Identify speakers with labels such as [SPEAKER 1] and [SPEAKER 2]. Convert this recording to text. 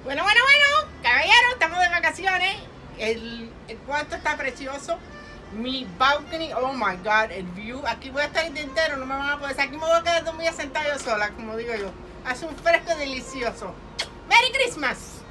[SPEAKER 1] Bueno, caballeros, estamos de vacaciones. El cuarto está precioso. Mi balcony, oh my god, el view. Aquí voy a estar el día entero, no me van a poder. Aquí me voy a quedar dormida sentada yo sola, como digo yo. Hace un fresco delicioso. ¡Merry Christmas!